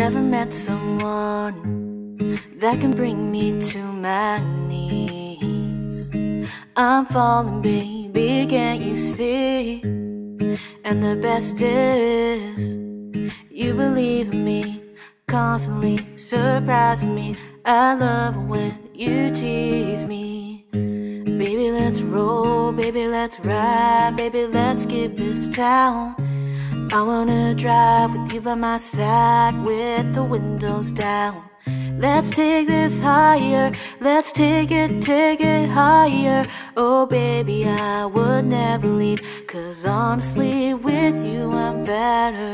never met someone that can bring me to my knees. I'm falling, baby, can't you see? And the best is, you believe in me, constantly surprising me. I love when you tease me. Baby, let's roll, baby, let's ride, baby, let's skip this town. I wanna drive with you by my side with the windows down. Let's take this higher, let's take it higher. Oh baby, I would never leave, 'cause honestly with you I'm better.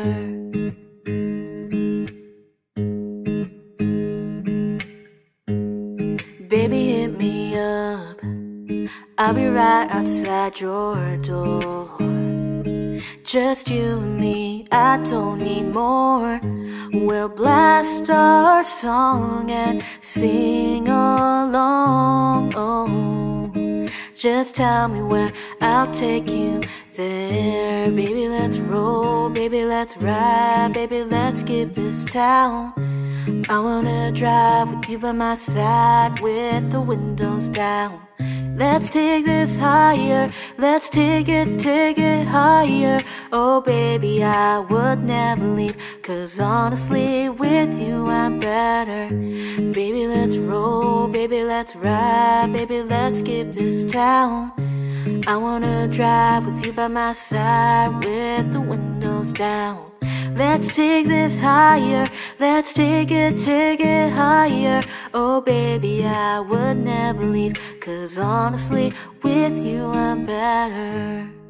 Baby, hit me up, I'll be right outside your door. Just you and me, I don't need more. We'll blast our song and sing along. Oh, just tell me where, I'll take you there. Baby, let's roll, baby, let's ride, baby, let's skip this town. I wanna drive with you by my side with the windows down. Let's take this higher, let's take it higher. Oh baby, I would never leave, 'cause honestly with you I'm better. Baby, let's roll, baby, let's ride, baby, let's skip this town. I wanna drive with you by my side with the windows down. Let's take this higher, let's take it higher. Oh baby, I would never leave, 'cause honestly with you I'm better.